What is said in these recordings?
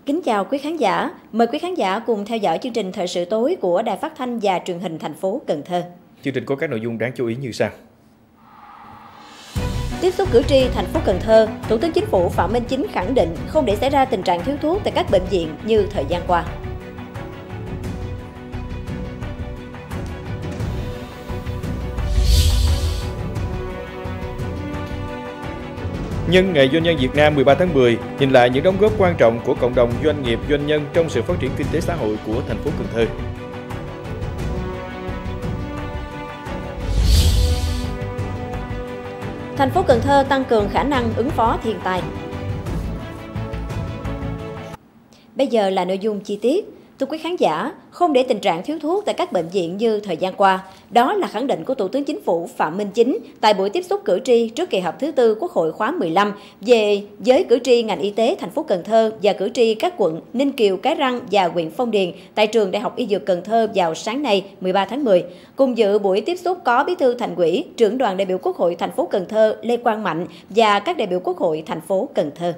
Kính chào quý khán giả. Mời quý khán giả cùng theo dõi chương trình Thời sự tối của Đài Phát thanh và Truyền hình thành phố Cần Thơ. Chương trình có các nội dung đáng chú ý như sau. Tiếp xúc cử tri thành phố Cần Thơ, Thủ tướng Chính phủ Phạm Minh Chính khẳng định không để xảy ra tình trạng thiếu thuốc tại các bệnh viện như thời gian qua. Nhân Ngày Doanh nhân Việt Nam 13 tháng 10, nhìn lại những đóng góp quan trọng của cộng đồng doanh nghiệp doanh nhân trong sự phát triển kinh tế xã hội của thành phố Cần Thơ. Thành phố Cần Thơ tăng cường khả năng ứng phó thiên tai. Bây giờ là nội dung chi tiết. Thưa quý khán giả, không để tình trạng thiếu thuốc tại các bệnh viện như thời gian qua, đó là khẳng định của Thủ tướng Chính phủ Phạm Minh Chính tại buổi tiếp xúc cử tri trước kỳ họp thứ tư Quốc hội khóa 15 về với cử tri ngành y tế thành phố Cần Thơ và cử tri các quận Ninh Kiều, Cái Răng và huyện Phong Điền tại trường Đại học Y Dược Cần Thơ vào sáng nay 13 tháng 10. Cùng dự buổi tiếp xúc có Bí thư Thành ủy, trưởng đoàn đại biểu Quốc hội thành phố Cần Thơ Lê Quang Mạnh và các đại biểu Quốc hội thành phố Cần Thơ.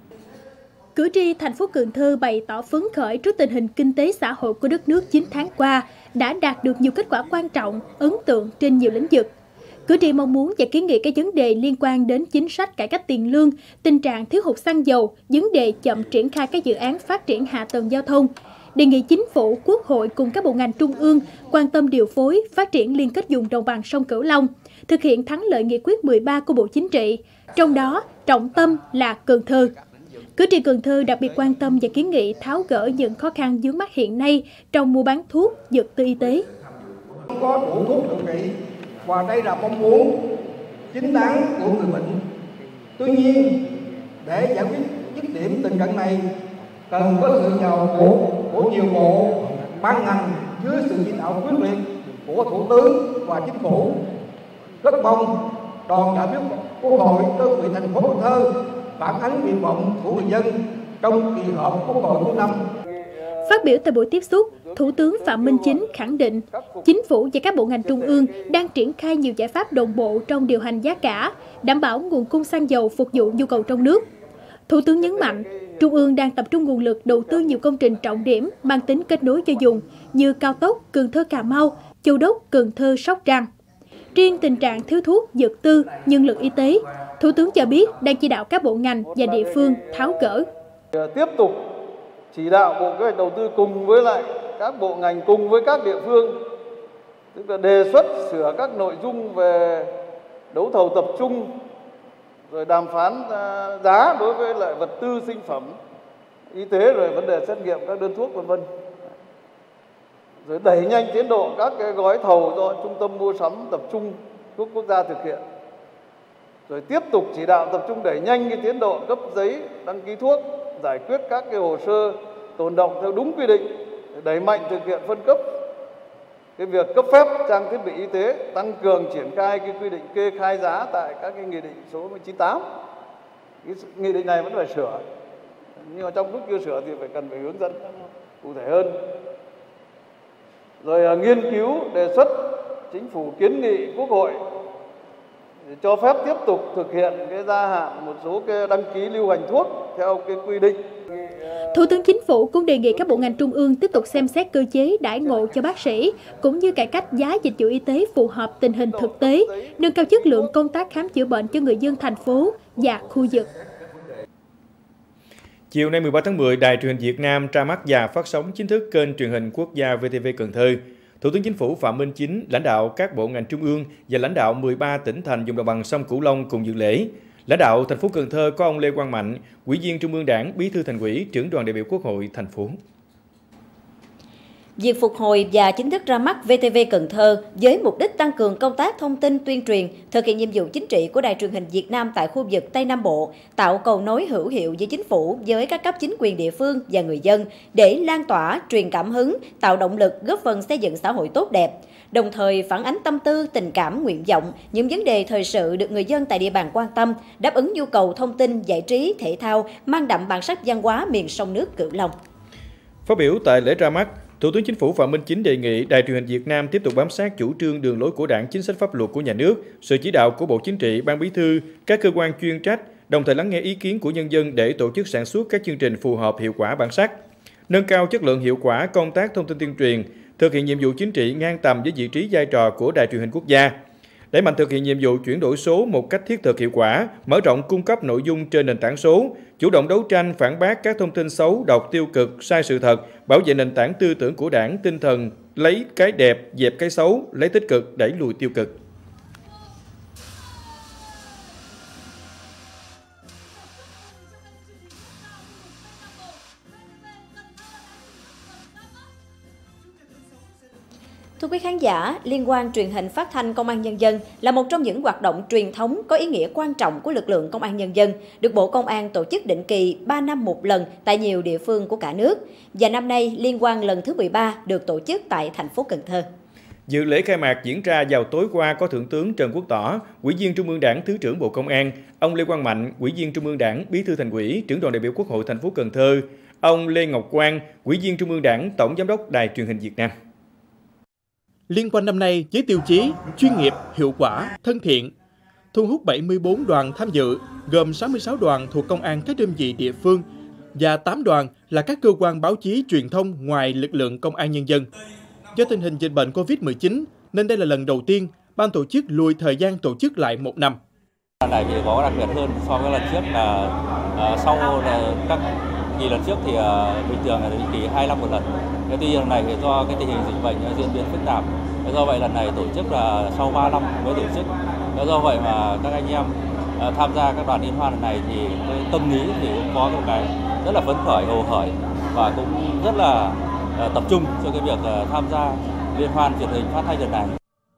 Cử tri thành phố Cần Thơ bày tỏ phấn khởi trước tình hình kinh tế xã hội của đất nước 9 tháng qua đã đạt được nhiều kết quả quan trọng, ấn tượng trên nhiều lĩnh vực. Cử tri mong muốn và kiến nghị các vấn đề liên quan đến chính sách cải cách tiền lương, tình trạng thiếu hụt xăng dầu, vấn đề chậm triển khai các dự án phát triển hạ tầng giao thông. Đề nghị Chính phủ, Quốc hội cùng các bộ ngành trung ương quan tâm điều phối, phát triển liên kết vùng đồng bằng sông Cửu Long, thực hiện thắng lợi nghị quyết 13 của Bộ Chính trị, trong đó trọng tâm là Cần Thơ. Cử tri Cần Thơ đặc biệt quan tâm và kiến nghị tháo gỡ những khó khăn vướng mắc hiện nay trong mua bán thuốc, vật tư y tế. Không có đủ thuốc điều trị và đây là mong muốn chính đáng của người bệnh. Tuy nhiên, để giải quyết dứt điểm tình trạng này, cần có sự vào cuộc của nhiều bộ, ban ngành dưới sự chỉ đạo quyết liệt của Thủ tướng và Chính phủ. Rất mong đoàn đại biểu Quốc hội đơn vị thành phố Cần Thơ phản ánh nguyện vọng của người dân trong kỳ họp Quốc hội thứ 5. Phát biểu tại buổi tiếp xúc, Thủ tướng Phạm Minh Chính khẳng định Chính phủ và các bộ ngành trung ương đang triển khai nhiều giải pháp đồng bộ trong điều hành giá cả, đảm bảo nguồn cung xăng dầu phục vụ nhu cầu trong nước. Thủ tướng nhấn mạnh, Trung ương đang tập trung nguồn lực đầu tư nhiều công trình trọng điểm mang tính kết nối cho vùng như cao tốc Cần Thơ - Cà Mau, Châu Đốc - Cần Thơ - Sóc Trăng. Riêng tình trạng thiếu thuốc, vật tư, nhân lực y tế, Thủ tướng cho biết đang chỉ đạo các bộ ngành và địa phương tháo gỡ. Tiếp tục chỉ đạo Bộ Kế hoạch Đầu tư cùng với lại các bộ ngành cùng với các địa phương, tức là đề xuất sửa các nội dung về đấu thầu tập trung, rồi đàm phán giá đối với lại vật tư sinh phẩm y tế, rồi vấn đề xét nghiệm các đơn thuốc v.v. Rồi đẩy nhanh tiến độ các cái gói thầu do Trung tâm Mua sắm Tập trung thuốc quốc gia thực hiện. Rồi tiếp tục chỉ đạo tập trung đẩy nhanh cái tiến độ cấp giấy đăng ký thuốc, giải quyết các cái hồ sơ tồn đọng theo đúng quy định, đẩy mạnh thực hiện phân cấp cái việc cấp phép trang thiết bị y tế, tăng cường triển khai cái quy định kê khai giá tại các cái nghị định số 98. Cái nghị định này vẫn phải sửa, nhưng mà trong lúc chưa sửa thì cần phải hướng dẫn cụ thể hơn. Rồi nghiên cứu đề xuất Chính phủ kiến nghị Quốc hội cho phép tiếp tục thực hiện cái gia hạn một số cái đăng ký lưu hành thuốc theo cái quy định. Thủ tướng Chính phủ cũng đề nghị các bộ ngành trung ương tiếp tục xem xét cơ chế đãi ngộ cho bác sĩ, cũng như cải cách giá dịch vụ y tế phù hợp tình hình thực tế, nâng cao chất lượng công tác khám chữa bệnh cho người dân thành phố và khu vực. Chiều nay 13 tháng 10, Đài Truyền hình Việt Nam ra mắt và phát sóng chính thức kênh truyền hình quốc gia VTV Cần Thơ. Thủ tướng Chính phủ Phạm Minh Chính, lãnh đạo các bộ ngành trung ương và lãnh đạo 13 tỉnh thành vùng đồng bằng sông Cửu Long cùng dự lễ. Lãnh đạo thành phố Cần Thơ có ông Lê Quang Mạnh, Ủy viên Trung ương Đảng, Bí thư Thành ủy, trưởng đoàn đại biểu Quốc hội thành phố. Việc phục hồi và chính thức ra mắt VTV Cần Thơ với mục đích tăng cường công tác thông tin tuyên truyền, thực hiện nhiệm vụ chính trị của Đài Truyền hình Việt Nam tại khu vực Tây Nam Bộ, tạo cầu nối hữu hiệu giữa chính phủ với các cấp chính quyền địa phương và người dân để lan tỏa, truyền cảm hứng, tạo động lực góp phần xây dựng xã hội tốt đẹp, đồng thời phản ánh tâm tư, tình cảm, nguyện vọng, những vấn đề thời sự được người dân tại địa bàn quan tâm, đáp ứng nhu cầu thông tin, giải trí, thể thao, mang đậm bản sắc văn hóa miền sông nước Cửu Long. Phát biểu tại lễ ra mắt, Thủ tướng Chính phủ Phạm Minh Chính đề nghị Đài Truyền hình Việt Nam tiếp tục bám sát chủ trương đường lối của Đảng, chính sách pháp luật của nhà nước, sự chỉ đạo của Bộ Chính trị, Ban Bí thư, các cơ quan chuyên trách đồng thời lắng nghe ý kiến của nhân dân để tổ chức sản xuất các chương trình phù hợp, hiệu quả, bản sắc, nâng cao chất lượng, hiệu quả công tác thông tin tuyên truyền, thực hiện nhiệm vụ chính trị ngang tầm với vị trí vai trò của Đài Truyền hình Quốc gia, đẩy mạnh thực hiện nhiệm vụ chuyển đổi số một cách thiết thực, hiệu quả, mở rộng cung cấp nội dung trên nền tảng số, chủ động đấu tranh phản bác các thông tin xấu, độc, tiêu cực, sai sự thật, bảo vệ nền tảng tư tưởng của Đảng, tinh thần lấy cái đẹp, dẹp cái xấu, lấy tích cực, đẩy lùi tiêu cực. Thưa quý khán giả, Liên hoan truyền hình phát thanh Công an Nhân dân là một trong những hoạt động truyền thống có ý nghĩa quan trọng của lực lượng Công an Nhân dân, được Bộ Công an tổ chức định kỳ 3 năm một lần tại nhiều địa phương của cả nước. Và năm nay, Liên hoan lần thứ 13 được tổ chức tại thành phố Cần Thơ. Dự lễ khai mạc diễn ra vào tối qua có Thượng tướng Trần Quốc Tỏ, Ủy viên Trung ương Đảng, Thứ trưởng Bộ Công an, ông Lê Quang Mạnh, Ủy viên Trung ương Đảng, Bí thư Thành ủy, Trưởng đoàn đại biểu Quốc hội thành phố Cần Thơ, ông Lê Ngọc Quang, Ủy viên Trung ương Đảng, Tổng giám đốc Đài Truyền hình Việt Nam. Liên hoan năm nay với tiêu chí chuyên nghiệp, hiệu quả, thân thiện, thu hút 74 đoàn tham dự, gồm 66 đoàn thuộc công an các đơn vị địa phương và 8 đoàn là các cơ quan báo chí truyền thông ngoài lực lượng Công an Nhân dân. Do tình hình dịch bệnh Covid-19 nên đây là lần đầu tiên ban tổ chức lùi thời gian tổ chức lại một năm. Lần này thì có đặc biệt hơn so với lần trước là sau các kỳ lần trước thì bình thường là định kỳ 2 năm một lần. Tuy nhiên lần này thì do cái tình hình dịch bệnh diễn biến phức tạp, do vậy lần này tổ chức là sau 3 năm mới tổ chức. Do vậy mà các anh em tham gia các đoàn liên hoan lần này thì cái tâm lý thì cũng có một cái rất là phấn khởi, hồ hởi và cũng rất là tập trung cho cái việc tham gia liên hoan truyền hình phát thanh lần này.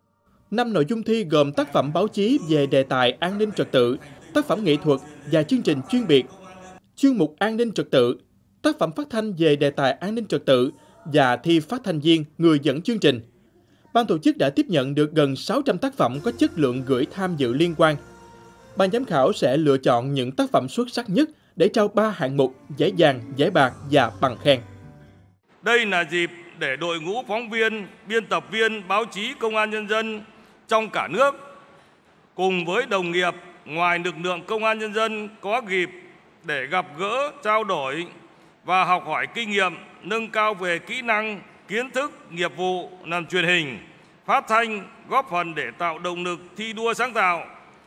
5 nội dung thi gồm tác phẩm báo chí về đề tài an ninh trật tự, tác phẩm nghệ thuật và chương trình chuyên biệt, chuyên mục an ninh trật tự, tác phẩm phát thanh về đề tài an ninh trật tự và thi phát thanh viên người dẫn chương trình. Ban tổ chức đã tiếp nhận được gần 600 tác phẩm có chất lượng gửi tham dự liên hoan. Ban giám khảo sẽ lựa chọn những tác phẩm xuất sắc nhất để trao 3 hạng mục giải vàng, giải bạc và bằng khen. Đây là dịp để đội ngũ phóng viên, biên tập viên báo chí Công an Nhân dân trong cả nước cùng với đồng nghiệp ngoài lực lượng Công an Nhân dân có dịp để gặp gỡ, trao đổi và học hỏi kinh nghiệm, nâng cao về kỹ năng, kiến thức, nghiệp vụ làm truyền hình, phát thanh, góp phần để tạo động lực thi đua sáng tạo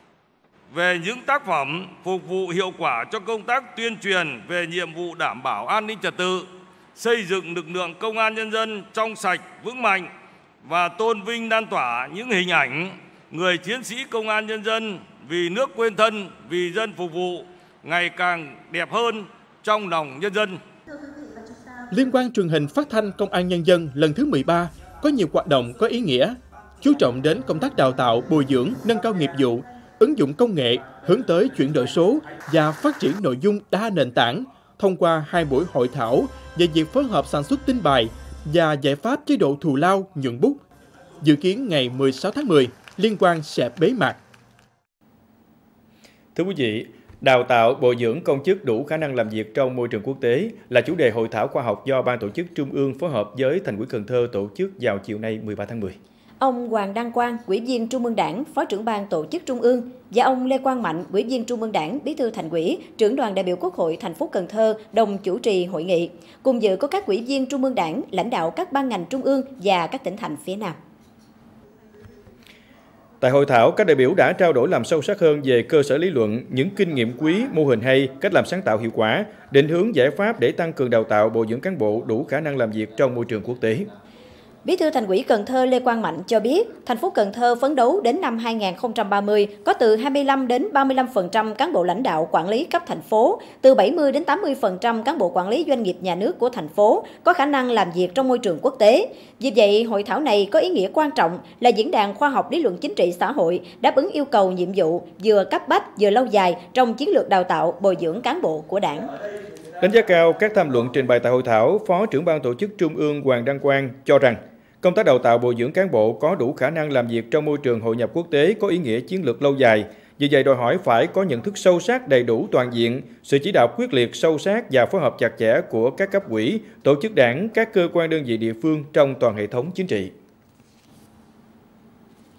về những tác phẩm phục vụ hiệu quả cho công tác tuyên truyền về nhiệm vụ đảm bảo an ninh trật tự, xây dựng lực lượng Công an Nhân dân trong sạch, vững mạnh và tôn vinh lan tỏa những hình ảnh người chiến sĩ Công an Nhân dân vì nước quên thân, vì dân phục vụ ngày càng đẹp hơn trong lòng nhân dân. Liên hoan truyền hình phát thanh Công an Nhân dân lần thứ 13 có nhiều hoạt động có ý nghĩa, chú trọng đến công tác đào tạo, bồi dưỡng, nâng cao nghiệp vụ, ứng dụng công nghệ, hướng tới chuyển đổi số và phát triển nội dung đa nền tảng thông qua 2 buổi hội thảo về việc phối hợp sản xuất tin bài và giải pháp chế độ thù lao, nhuận bút. Dự kiến ngày 16 tháng 10, liên hoan sẽ bế mạc. Thưa quý vị, đào tạo, bồi dưỡng công chức đủ khả năng làm việc trong môi trường quốc tế là chủ đề hội thảo khoa học do Ban tổ chức Trung ương phối hợp với Thành ủy Cần Thơ tổ chức vào chiều nay 13 tháng 10. Ông Hoàng Đăng Quang, Ủy viên Trung ương Đảng, Phó trưởng Ban tổ chức Trung ương và ông Lê Quang Mạnh, Ủy viên Trung ương Đảng, Bí thư Thành ủy, Trưởng đoàn đại biểu Quốc hội thành phố Cần Thơ đồng chủ trì hội nghị. Cùng dự có các ủy viên Trung ương Đảng, lãnh đạo các ban ngành trung ương và các tỉnh thành phía Nam. Tại hội thảo, các đại biểu đã trao đổi làm sâu sắc hơn về cơ sở lý luận, những kinh nghiệm quý, mô hình hay, cách làm sáng tạo hiệu quả, định hướng giải pháp để tăng cường đào tạo, bồi dưỡng cán bộ đủ khả năng làm việc trong môi trường quốc tế. Bí thư Thành ủy Cần Thơ Lê Quang Mạnh cho biết, thành phố Cần Thơ phấn đấu đến năm 2030 có từ 25 đến 35% cán bộ lãnh đạo quản lý cấp thành phố, từ 70 đến 80% cán bộ quản lý doanh nghiệp nhà nước của thành phố có khả năng làm việc trong môi trường quốc tế. Vì vậy, hội thảo này có ý nghĩa quan trọng là diễn đàn khoa học lý luận chính trị xã hội đáp ứng yêu cầu nhiệm vụ vừa cấp bách vừa lâu dài trong chiến lược đào tạo bồi dưỡng cán bộ của Đảng. Đánh giá cao các tham luận trình bày tại hội thảo, Phó trưởng Ban tổ chức Trung ương Hoàng Đăng Quang cho rằng công tác đào tạo bồi dưỡng cán bộ có đủ khả năng làm việc trong môi trường hội nhập quốc tế có ý nghĩa chiến lược lâu dài. Vì vậy đòi hỏi phải có nhận thức sâu sắc, đầy đủ, toàn diện, sự chỉ đạo quyết liệt, sâu sát và phối hợp chặt chẽ của các cấp ủy, tổ chức đảng, các cơ quan đơn vị địa phương trong toàn hệ thống chính trị.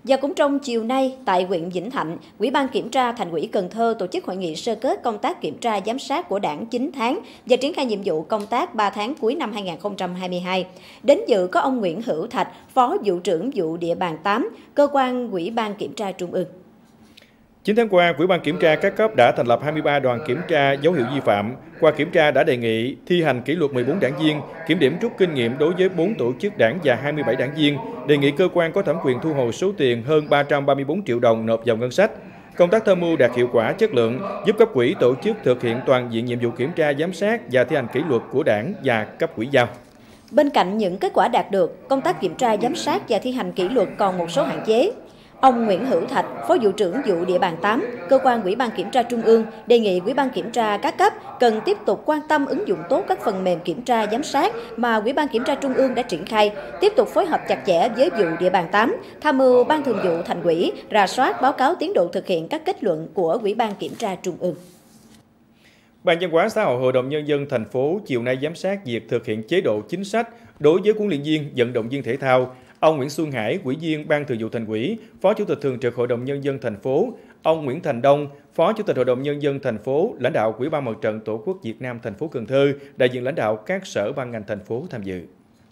Và cũng trong chiều nay, tại huyện Vĩnh Thạnh, Ủy ban Kiểm tra Thành ủy Cần Thơ tổ chức hội nghị sơ kết công tác kiểm tra giám sát của Đảng 9 tháng và triển khai nhiệm vụ công tác 3 tháng cuối năm 2022. Đến dự có ông Nguyễn Hữu Thạch, Phó Vụ trưởng Vụ Địa bàn 8, Cơ quan Ủy ban Kiểm tra Trung ương. 9 tháng qua, Ủy ban Kiểm tra các cấp đã thành lập 23 đoàn kiểm tra dấu hiệu vi phạm. Qua kiểm tra đã đề nghị thi hành kỷ luật 14 đảng viên, kiểm điểm rút kinh nghiệm đối với 4 tổ chức đảng và 27 đảng viên, đề nghị cơ quan có thẩm quyền thu hồi số tiền hơn 334 triệu đồng nộp vào ngân sách. Công tác tham mưu đạt hiệu quả chất lượng, giúp cấp ủy tổ chức thực hiện toàn diện nhiệm vụ kiểm tra giám sát và thi hành kỷ luật của đảng và cấp ủy giao. Bên cạnh những kết quả đạt được, công tác kiểm tra giám sát và thi hành kỷ luật còn một số hạn chế. Ông Nguyễn Hữu Thạch, Phó Vụ trưởng Vụ Địa bàn 8, Cơ quan Ủy ban Kiểm tra Trung ương, đề nghị Ủy ban Kiểm tra các cấp cần tiếp tục quan tâm ứng dụng tốt các phần mềm kiểm tra giám sát mà Ủy ban Kiểm tra Trung ương đã triển khai, tiếp tục phối hợp chặt chẽ với Vụ Địa bàn 8, tham mưu Ban Thường vụ Thành ủy, rà soát báo cáo tiến độ thực hiện các kết luận của Ủy ban Kiểm tra Trung ương. Ban Văn hóa Xã hội Hội đồng Nhân dân thành phố chiều nay giám sát việc thực hiện chế độ chính sách đối với huấn luyện viên, vận động viên thể thao. Ông Nguyễn Xuân Hải, Ủy viên Ban Thường vụ Thành ủy, Phó Chủ tịch Thường trực Hội đồng Nhân dân thành phố, ông Nguyễn Thành Đông, Phó Chủ tịch Hội đồng Nhân dân thành phố, lãnh đạo Ủy ban Mặt trận Tổ quốc Việt Nam thành phố Cần Thơ, đại diện lãnh đạo các sở ban ngành thành phố tham dự.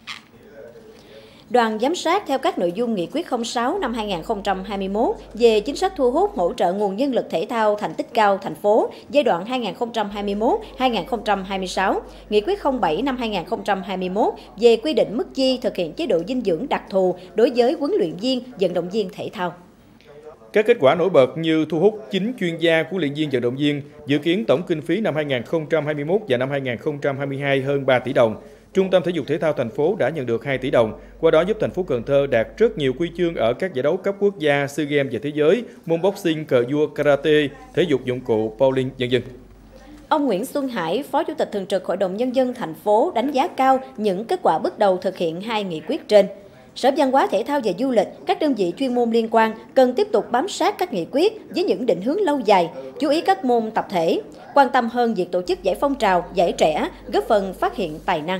Đoàn giám sát theo các nội dung Nghị quyết 06 năm 2021 về chính sách thu hút hỗ trợ nguồn nhân lực thể thao thành tích cao thành phố giai đoạn 2021-2026, Nghị quyết 07 năm 2021 về quy định mức chi thực hiện chế độ dinh dưỡng đặc thù đối với huấn luyện viên, vận động viên thể thao. Các kết quả nổi bật như thu hút 9 chuyên gia huấn luyện viên vận động viên, dự kiến tổng kinh phí năm 2021 và năm 2022 hơn 3 tỷ đồng. Trung tâm Thể dục Thể thao thành phố đã nhận được 2 tỷ đồng, qua đó giúp thành phố Cần Thơ đạt rất nhiều huy chương ở các giải đấu cấp quốc gia, SEA Games và thế giới, môn boxing, cờ vua, karate, thể dục dụng cụ, bowling, v.v. Ông Nguyễn Xuân Hải, Phó Chủ tịch Thường trực Hội đồng Nhân dân thành phố đánh giá cao những kết quả bước đầu thực hiện 2 nghị quyết trên. Sở Văn hóa Thể thao và Du lịch, các đơn vị chuyên môn liên quan cần tiếp tục bám sát các nghị quyết với những định hướng lâu dài, chú ý các môn tập thể, quan tâm hơn việc tổ chức giải phong trào, giải trẻ, góp phần phát hiện tài năng.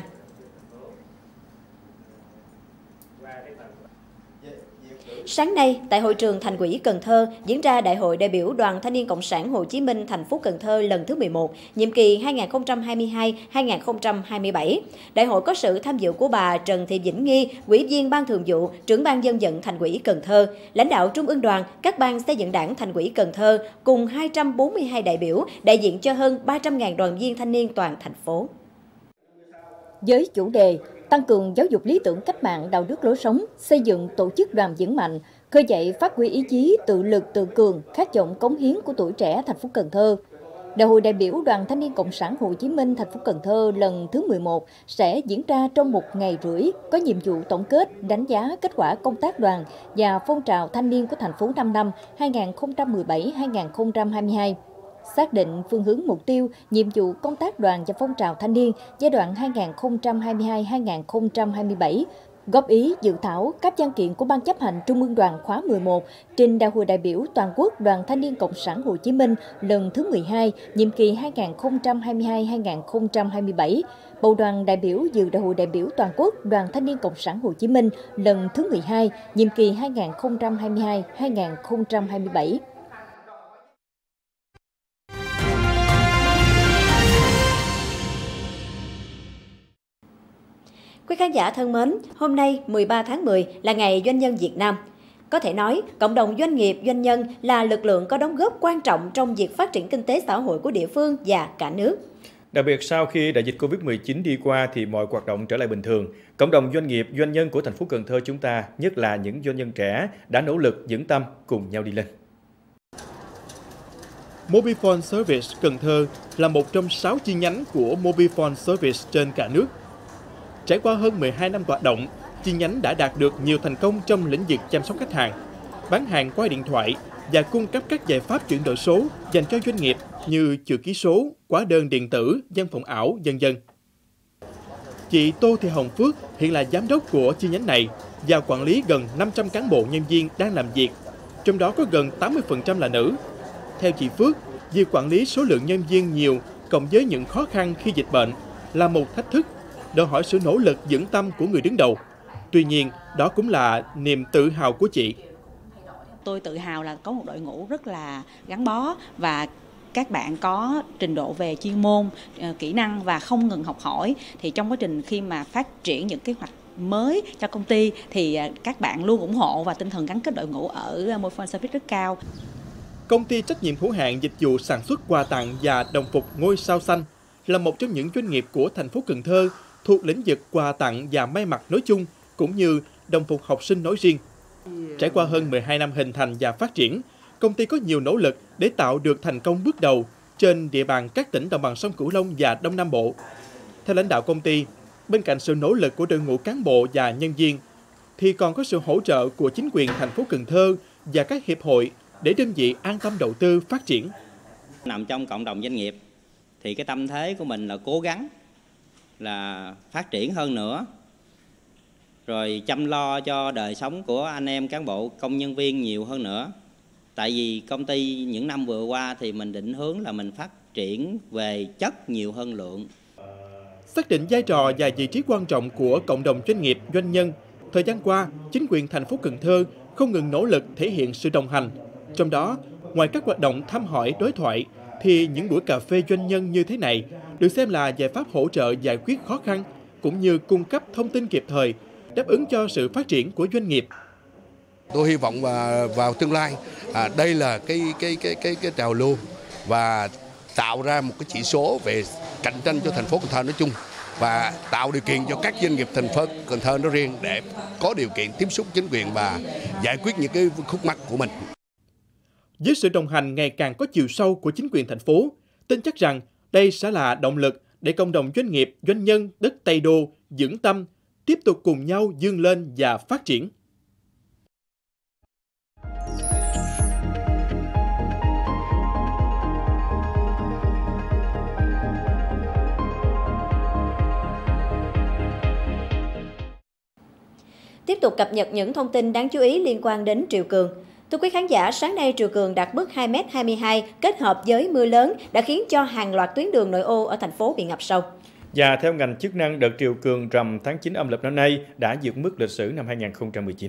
Sáng nay, tại hội trường Thành ủy Cần Thơ diễn ra Đại hội đại biểu Đoàn Thanh niên Cộng sản Hồ Chí Minh thành phố Cần Thơ lần thứ 11, nhiệm kỳ 2022-2027. Đại hội có sự tham dự của bà Trần Thị Vĩnh Nghi, Ủy viên Ban Thường vụ, Trưởng ban Dân vận Thành ủy Cần Thơ, lãnh đạo Trung ương Đoàn, các ban xây dựng Đảng Thành ủy Cần Thơ cùng 242 đại biểu đại diện cho hơn 300.000 đoàn viên thanh niên toàn thành phố. Với chủ đề tăng cường giáo dục lý tưởng cách mạng, đạo đức lối sống, xây dựng tổ chức đoàn vững mạnh, khơi dậy phát huy ý chí tự lực tự cường, khát vọng cống hiến của tuổi trẻ thành phố Cần Thơ, Đại hội đại biểu Đoàn Thanh niên Cộng sản Hồ Chí Minh thành phố Cần Thơ lần thứ 11 sẽ diễn ra trong 1 ngày rưỡi, có nhiệm vụ tổng kết, đánh giá kết quả công tác đoàn và phong trào thanh niên của thành phố 5 năm 2017-2022. Xác định phương hướng mục tiêu, nhiệm vụ công tác đoàn và phong trào thanh niên giai đoạn 2022-2027, góp ý dự thảo các văn kiện của Ban chấp hành Trung ương Đoàn khóa 11 trình Đại hội đại biểu Toàn quốc Đoàn Thanh niên Cộng sản Hồ Chí Minh lần thứ 12, nhiệm kỳ 2022-2027, bầu đoàn đại biểu dự Đại hội đại biểu Toàn quốc Đoàn Thanh niên Cộng sản Hồ Chí Minh lần thứ 12, nhiệm kỳ 2022-2027. Quý khán giả thân mến, hôm nay 13 tháng 10 là ngày Doanh nhân Việt Nam. Có thể nói, cộng đồng doanh nghiệp, doanh nhân là lực lượng có đóng góp quan trọng trong việc phát triển kinh tế xã hội của địa phương và cả nước. Đặc biệt sau khi đại dịch Covid-19 đi qua thì mọi hoạt động trở lại bình thường. Cộng đồng doanh nghiệp, doanh nhân của thành phố Cần Thơ chúng ta, nhất là những doanh nhân trẻ, đã nỗ lực vững tâm cùng nhau đi lên. Mobifone Service Cần Thơ là một trong 6 chi nhánh của Mobifone Service trên cả nước. Trải qua hơn 12 năm hoạt động, chi nhánh đã đạt được nhiều thành công trong lĩnh vực chăm sóc khách hàng, bán hàng qua điện thoại và cung cấp các giải pháp chuyển đổi số dành cho doanh nghiệp như chữ ký số, hóa đơn điện tử, văn phòng ảo, v.v. Chị Tô Thị Hồng Phước hiện là giám đốc của chi nhánh này và quản lý gần 500 cán bộ nhân viên đang làm việc, trong đó có gần 80% là nữ. Theo chị Phước, việc quản lý số lượng nhân viên nhiều cộng với những khó khăn khi dịch bệnh là một thách thức, đòi hỏi sự nỗ lực vững tâm của người đứng đầu. Tuy nhiên, đó cũng là niềm tự hào của chị. Tôi tự hào là có một đội ngũ rất là gắn bó và các bạn có trình độ về chuyên môn, kỹ năng và không ngừng học hỏi. Thì trong quá trình khi mà phát triển những kế hoạch mới cho công ty thì các bạn luôn ủng hộ và tinh thần gắn kết đội ngũ ở Mobifone Service rất cao. Công ty trách nhiệm hữu hạn dịch vụ sản xuất quà tặng và đồng phục Ngôi Sao Xanh là một trong những doanh nghiệp của thành phố Cần Thơ thuộc lĩnh vực quà tặng và may mặc nói chung, cũng như đồng phục học sinh nói riêng. Trải qua hơn 12 năm hình thành và phát triển, công ty có nhiều nỗ lực để tạo được thành công bước đầu trên địa bàn các tỉnh đồng bằng sông Cửu Long và Đông Nam Bộ. Theo lãnh đạo công ty, bên cạnh sự nỗ lực của đội ngũ cán bộ và nhân viên, thì còn có sự hỗ trợ của chính quyền thành phố Cần Thơ và các hiệp hội để đơn vị an tâm đầu tư phát triển. Nằm trong cộng đồng doanh nghiệp thì cái tâm thế của mình là cố gắng là phát triển hơn nữa, rồi chăm lo cho đời sống của anh em cán bộ công nhân viên nhiều hơn nữa. Tại vì công ty những năm vừa qua thì mình định hướng là mình phát triển về chất nhiều hơn lượng. Xác định vai trò và vị trí quan trọng của cộng đồng doanh nghiệp, doanh nhân, thời gian qua, chính quyền thành phố Cần Thơ không ngừng nỗ lực thể hiện sự đồng hành. Trong đó, ngoài các hoạt động thăm hỏi, đối thoại, thì những buổi cà phê doanh nhân như thế này được xem là giải pháp hỗ trợ giải quyết khó khăn, cũng như cung cấp thông tin kịp thời, đáp ứng cho sự phát triển của doanh nghiệp. Tôi hy vọng vào tương lai, đây là cái trào lưu và tạo ra một cái chỉ số về cạnh tranh cho thành phố Cần Thơ nói chung và tạo điều kiện cho các doanh nghiệp thành phố Cần Thơ nói riêng để có điều kiện tiếp xúc chính quyền và giải quyết những cái khúc mắc của mình. Với sự đồng hành ngày càng có chiều sâu của chính quyền thành phố, tin chắc rằng đây sẽ là động lực để cộng đồng doanh nghiệp, doanh nhân đất Tây Đô vững tâm, tiếp tục cùng nhau vươn lên và phát triển. Tiếp tục cập nhật những thông tin đáng chú ý liên quan đến triều cường. Thưa quý khán giả, sáng nay triều cường đạt mức 2,22 m kết hợp với mưa lớn đã khiến cho hàng loạt tuyến đường nội ô ở thành phố bị ngập sâu. Và theo ngành chức năng, đợt triều cường rằm tháng 9 âm lịch năm nay đã vượt mức lịch sử năm 2019.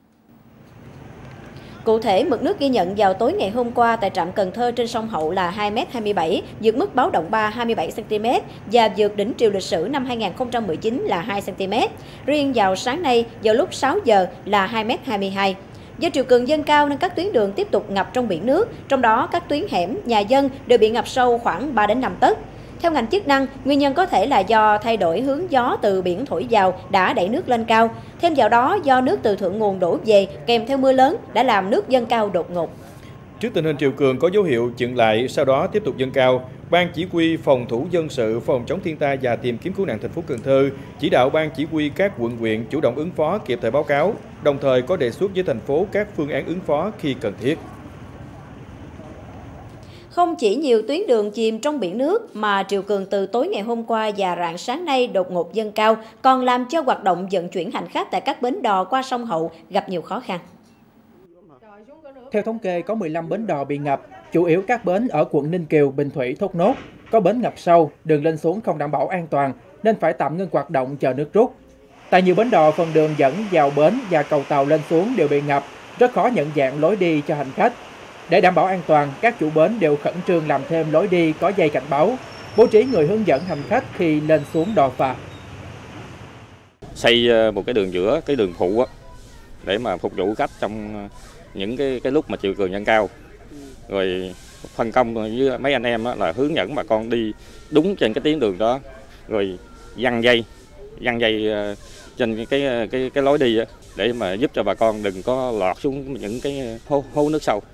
Cụ thể, mực nước ghi nhận vào tối ngày hôm qua tại trạm Cần Thơ trên sông Hậu là 2,27 m, vượt mức báo động 3 27 cm và vượt đỉnh triều lịch sử năm 2019 là 2 cm. Riêng vào sáng nay, vào lúc 6 giờ là 2,22 m. Do triều cường dâng cao nên các tuyến đường tiếp tục ngập trong biển nước, trong đó các tuyến hẻm, nhà dân đều bị ngập sâu khoảng 3 đến 5 tấc. Theo ngành chức năng, nguyên nhân có thể là do thay đổi hướng gió từ biển thổi vào đã đẩy nước lên cao. Thêm vào đó, do nước từ thượng nguồn đổ về kèm theo mưa lớn đã làm nước dâng cao đột ngột. Trước tình hình triều cường có dấu hiệu chững lại, sau đó tiếp tục dâng cao, Ban Chỉ huy Phòng thủ dân sự, phòng chống thiên tai và tìm kiếm cứu nạn thành phố Cần Thơ chỉ đạo Ban Chỉ huy các quận huyện chủ động ứng phó, kịp thời báo cáo, đồng thời có đề xuất với thành phố các phương án ứng phó khi cần thiết. Không chỉ nhiều tuyến đường chìm trong biển nước mà triều cường từ tối ngày hôm qua và rạng sáng nay đột ngột dâng cao còn làm cho hoạt động vận chuyển hành khách tại các bến đò qua sông Hậu gặp nhiều khó khăn. Theo thống kê, có 15 bến đò bị ngập, chủ yếu các bến ở quận Ninh Kiều, Bình Thủy, Thốt Nốt. Có bến ngập sâu, đường lên xuống không đảm bảo an toàn nên phải tạm ngưng hoạt động chờ nước rút. Tại nhiều bến đò, phần đường dẫn vào bến và cầu tàu lên xuống đều bị ngập, rất khó nhận dạng lối đi cho hành khách. Để đảm bảo an toàn, các chủ bến đều khẩn trương làm thêm lối đi có dây cảnh báo, bố trí người hướng dẫn hành khách khi lên xuống đò phà. Xây một cái đường giữa, cái đường phụ để mà phục vụ khách trong những cái lúc mà triều cường dâng cao. Rồi phân công với mấy anh em là hướng dẫn bà con đi đúng trên cái tuyến đường đó, rồi giăng dây trên cái lối đi để mà giúp cho bà con đừng có lọt xuống những cái hố nước sâu.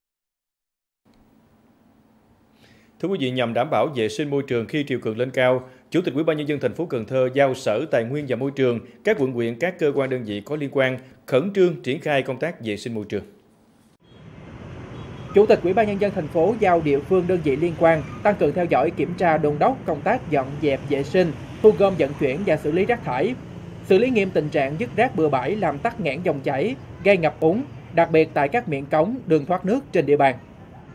Thưa quý vị, nhằm đảm bảo vệ sinh môi trường khi triều cường lên cao, Chủ tịch Ủy ban Nhân dân thành phố Cần Thơ giao Sở Tài nguyên và Môi trường, các quận huyện, các cơ quan đơn vị có liên quan khẩn trương triển khai công tác vệ sinh môi trường. Chủ tịch Ủy ban Nhân dân thành phố giao địa phương đơn vị liên quan tăng cường theo dõi, kiểm tra, đôn đốc công tác dọn dẹp vệ sinh, thu gom vận chuyển và xử lý rác thải, xử lý nghiêm tình trạng vứt rác bừa bãi làm tắc nghẽn dòng chảy, gây ngập úng, đặc biệt tại các miệng cống, đường thoát nước trên địa bàn.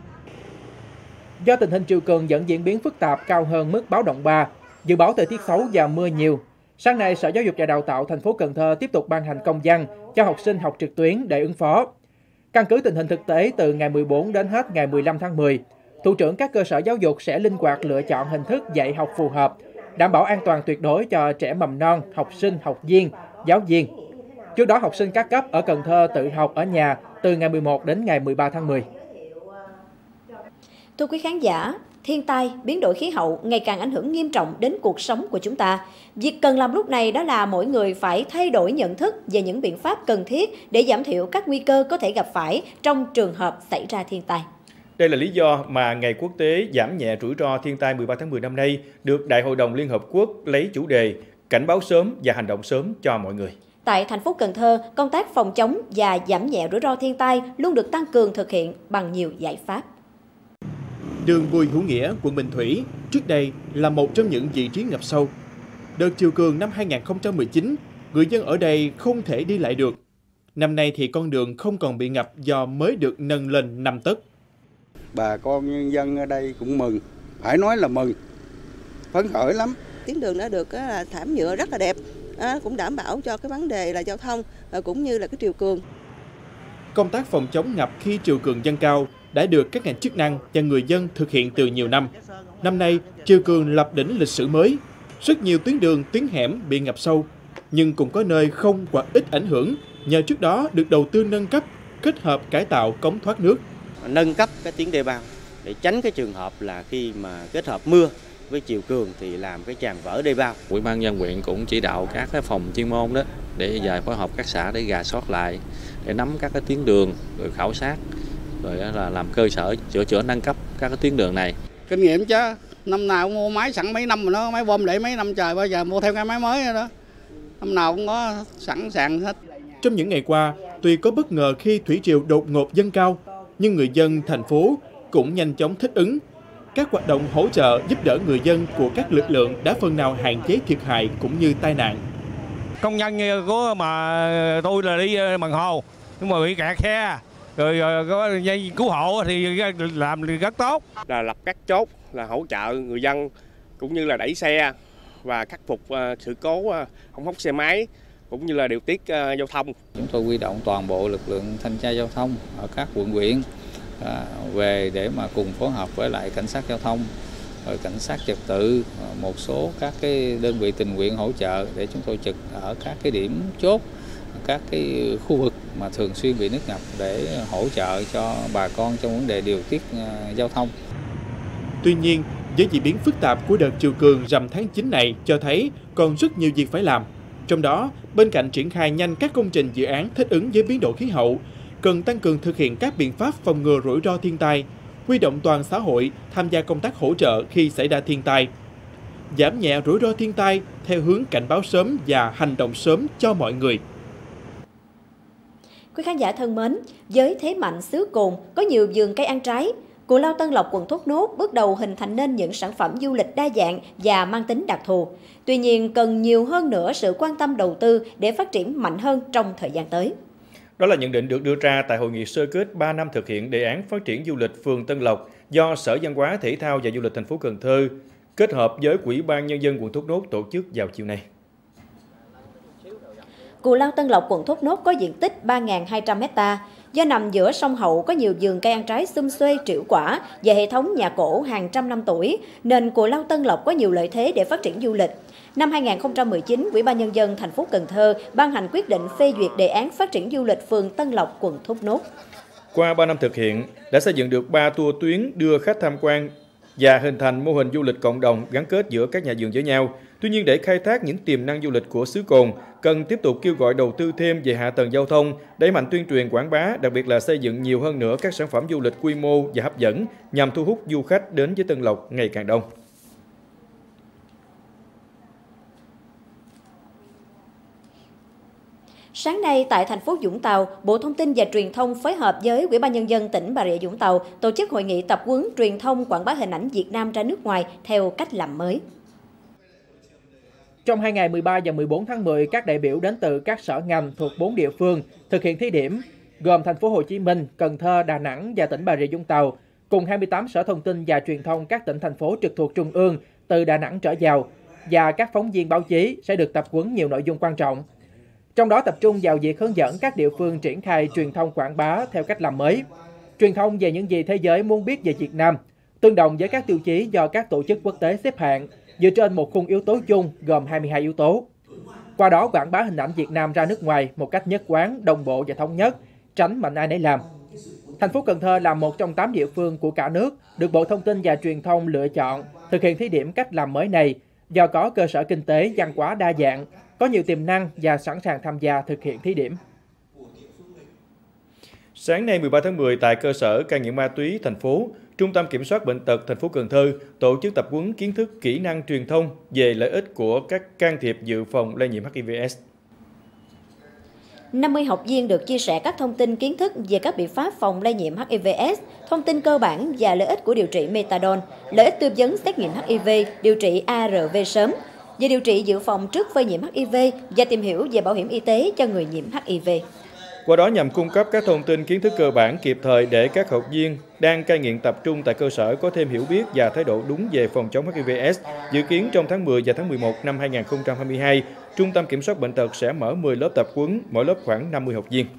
Do tình hình triều cường vẫn diễn biến phức tạp cao hơn mức báo động 3, dự báo thời tiết xấu và mưa nhiều, sáng nay Sở Giáo dục và Đào tạo thành phố Cần Thơ tiếp tục ban hành công văn cho học sinh học trực tuyến để ứng phó. Căn cứ tình hình thực tế từ ngày 14 đến hết ngày 15 tháng 10, thủ trưởng các cơ sở giáo dục sẽ linh hoạt lựa chọn hình thức dạy học phù hợp, đảm bảo an toàn tuyệt đối cho trẻ mầm non, học sinh, học viên, giáo viên. Trước đó, học sinh các cấp ở Cần Thơ tự học ở nhà từ ngày 11 đến ngày 13 tháng 10. Thưa quý khán giả, thiên tai, biến đổi khí hậu ngày càng ảnh hưởng nghiêm trọng đến cuộc sống của chúng ta. Việc cần làm lúc này đó là mỗi người phải thay đổi nhận thức về những biện pháp cần thiết để giảm thiểu các nguy cơ có thể gặp phải trong trường hợp xảy ra thiên tai. Đây là lý do mà Ngày Quốc tế giảm nhẹ rủi ro thiên tai 13 tháng 10 năm nay được Đại hội đồng Liên Hợp Quốc lấy chủ đề cảnh báo sớm và hành động sớm cho mọi người. Tại thành phố Cần Thơ, công tác phòng chống và giảm nhẹ rủi ro thiên tai luôn được tăng cường thực hiện bằng nhiều giải pháp. Đường Bùi Hữu Nghĩa, quận Bình Thủy, trước đây là một trong những vị trí ngập sâu. Đợt triều cường năm 2019, người dân ở đây không thể đi lại được. Năm nay thì con đường không còn bị ngập do mới được nâng lên 5 tấc. Bà con nhân dân ở đây cũng mừng, phải nói là mừng, phấn khởi lắm. Tuyến đường đã được thảm nhựa rất là đẹp, cũng đảm bảo cho cái vấn đề là giao thông cũng như là cái triều cường. Công tác phòng chống ngập khi triều cường dâng cao đã được các ngành chức năng và người dân thực hiện từ nhiều năm. Năm nay, triều cường lập đỉnh lịch sử mới. Rất nhiều tuyến đường, tuyến hẻm bị ngập sâu, nhưng cũng có nơi không hoặc ít ảnh hưởng nhờ trước đó được đầu tư nâng cấp, kết hợp cải tạo cống thoát nước. Nâng cấp cái tuyến đê bao để tránh cái trường hợp là khi mà kết hợp mưa với triều cường thì làm cái tràn vỡ đê bao. Ủy ban nhân dân huyện cũng chỉ đạo các cái phòng chuyên môn đó để về phối hợp các xã để rà soát lại, để nắm các cái tuyến đường rồi khảo sát, rồi là làm cơ sở sửa chữa nâng cấp các cái tuyến đường này. Kinh nghiệm chứ, năm nào cũng mua máy sẵn mấy năm mà nó máy bơm để mấy năm trời, bây giờ mua thêm cái máy mới nữa đó. Năm nào cũng có sẵn sàng hết. Trong những ngày qua, tuy có bất ngờ khi thủy triều đột ngột dâng cao, nhưng người dân thành phố cũng nhanh chóng thích ứng. Các hoạt động hỗ trợ giúp đỡ người dân của các lực lượng đã phần nào hạn chế thiệt hại cũng như tai nạn. Công nhân của mà tôi là đi bằng hồ, nhưng mà bị kẹt xe, rồi có dây cứu hộ thì làm rất tốt. Là lập các chốt là hỗ trợ người dân cũng như là đẩy xe và khắc phục sự cố hỏng hóc xe máy cũng như là điều tiết giao thông. Chúng tôi huy động toàn bộ lực lượng thanh tra giao thông ở các quận huyện về để mà cùng phối hợp với lại cảnh sát giao thông, rồi cảnh sát trật tự, một số các cái đơn vị tình nguyện hỗ trợ để chúng tôi trực ở các cái điểm chốt, các cái khu vực mà thường xuyên bị nước ngập để hỗ trợ cho bà con trong vấn đề điều tiết giao thông. Tuy nhiên, với diễn biến phức tạp của đợt triều cường rằm tháng 9 này cho thấy còn rất nhiều việc phải làm. Trong đó, bên cạnh triển khai nhanh các công trình dự án thích ứng với biến đổi khí hậu, cần tăng cường thực hiện các biện pháp phòng ngừa rủi ro thiên tai, huy động toàn xã hội tham gia công tác hỗ trợ khi xảy ra thiên tai, giảm nhẹ rủi ro thiên tai theo hướng cảnh báo sớm và hành động sớm cho mọi người. Quý khán giả thân mến, với thế mạnh xứ Cồn có nhiều vườn cây ăn trái, Cù Lao Tân Lộc, quận Thốt Nốt bước đầu hình thành nên những sản phẩm du lịch đa dạng và mang tính đặc thù. Tuy nhiên, cần nhiều hơn nữa sự quan tâm đầu tư để phát triển mạnh hơn trong thời gian tới. Đó là nhận định được đưa ra tại hội nghị sơ kết 3 năm thực hiện đề án phát triển du lịch phường Tân Lộc do Sở Văn hóa, Thể thao và Du lịch thành phố Cần Thơ kết hợp với Ủy ban Nhân dân quận Thốt Nốt tổ chức vào chiều nay. Cù Lao Tân Lộc, quận Thốt Nốt có diện tích 3.200 ha. Do nằm giữa sông Hậu có nhiều vườn cây ăn trái sum xuê, trĩu quả và hệ thống nhà cổ hàng trăm năm tuổi, nên Cù Lao Tân Lộc có nhiều lợi thế để phát triển du lịch. Năm 2019, Ủy ban Nhân dân thành phố Cần Thơ ban hành quyết định phê duyệt đề án phát triển du lịch phường Tân Lộc, quận Thốt Nốt. Qua 3 năm thực hiện, đã xây dựng được 3 tour tuyến đưa khách tham quan và hình thành mô hình du lịch cộng đồng gắn kết giữa các nhà vườn với nhau. Tuy nhiên, để khai thác những tiềm năng du lịch của xứ Cồn, cần tiếp tục kêu gọi đầu tư thêm về hạ tầng giao thông, đẩy mạnh tuyên truyền quảng bá, đặc biệt là xây dựng nhiều hơn nữa các sản phẩm du lịch quy mô và hấp dẫn nhằm thu hút du khách đến với Tân Lộc ngày càng đông. Sáng nay tại thành phố Vũng Tàu, Bộ Thông tin và Truyền thông phối hợp với Ủy ban Nhân dân tỉnh Bà Rịa Vũng Tàu tổ chức hội nghị tập huấn truyền thông quảng bá hình ảnh Việt Nam ra nước ngoài theo cách làm mới. Trong 2 ngày 13 và 14 tháng 10, các đại biểu đến từ các sở ngành thuộc 4 địa phương thực hiện thí điểm, gồm thành phố Hồ Chí Minh, Cần Thơ, Đà Nẵng và tỉnh Bà Rịa Vũng Tàu, cùng 28 sở thông tin và truyền thông các tỉnh thành phố trực thuộc trung ương từ Đà Nẵng trở vào, và các phóng viên báo chí sẽ được tập huấn nhiều nội dung quan trọng. Trong đó tập trung vào việc hướng dẫn các địa phương triển khai truyền thông quảng bá theo cách làm mới, truyền thông về những gì thế giới muốn biết về Việt Nam, tương đồng với các tiêu chí do các tổ chức quốc tế xếp hạng dựa trên một khung yếu tố chung gồm 22 yếu tố. Qua đó quảng bá hình ảnh Việt Nam ra nước ngoài một cách nhất quán, đồng bộ và thống nhất, tránh mạnh ai nấy làm. Thành phố Cần Thơ là một trong 8 địa phương của cả nước được Bộ Thông tin và Truyền thông lựa chọn thực hiện thí điểm cách làm mới này do có cơ sở kinh tế văn hóa đa dạng, có nhiều tiềm năng và sẵn sàng tham gia thực hiện thí điểm. Sáng nay 13 tháng 10 tại cơ sở cai nghiện ma túy thành phố, Trung tâm Kiểm soát Bệnh tật thành phố Cần Thơ tổ chức tập huấn kiến thức kỹ năng truyền thông về lợi ích của các can thiệp dự phòng lây nhiễm HIV/AIDS. 50 học viên được chia sẻ các thông tin kiến thức về các biện pháp phòng lây nhiễm HIV/AIDS, thông tin cơ bản và lợi ích của điều trị methadone, lợi ích tư vấn xét nghiệm HIV, điều trị ARV sớm, về điều trị dự phòng trước phơi nhiễm HIV và tìm hiểu về bảo hiểm y tế cho người nhiễm HIV. Qua đó nhằm cung cấp các thông tin kiến thức cơ bản kịp thời để các học viên đang cai nghiện tập trung tại cơ sở có thêm hiểu biết và thái độ đúng về phòng chống HIV/AIDS. Dự kiến trong tháng 10 và tháng 11 năm 2022, Trung tâm Kiểm soát Bệnh tật sẽ mở 10 lớp tập huấn, mỗi lớp khoảng 50 học viên.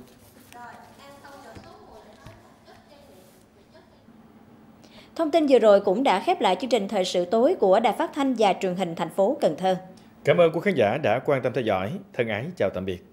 Thông tin vừa rồi cũng đã khép lại chương trình Thời sự tối của Đài Phát thanh và Truyền hình thành phố Cần Thơ. Cảm ơn quý khán giả đã quan tâm theo dõi. Thân ái chào tạm biệt.